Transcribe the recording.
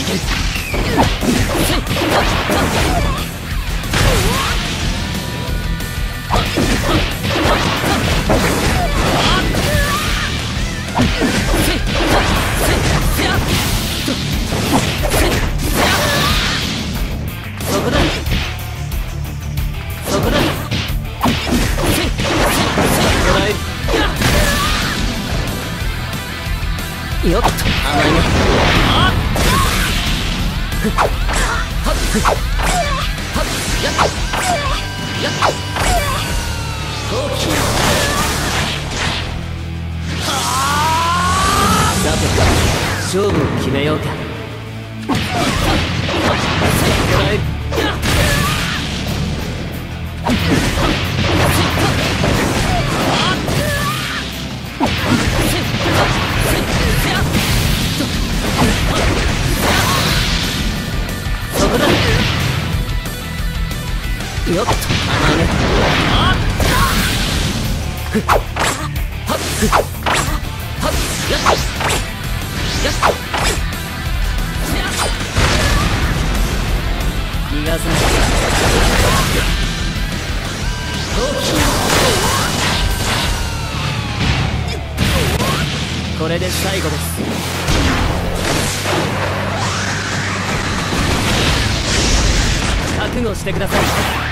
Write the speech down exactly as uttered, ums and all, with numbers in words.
そこだそこだもらえるよっと甘いねはっはっやっやっさて勝負を決めようかもらえるそこだよっと甘いねはっふっはっふっはっやっやっ逃がさないこれで最後です覚悟してください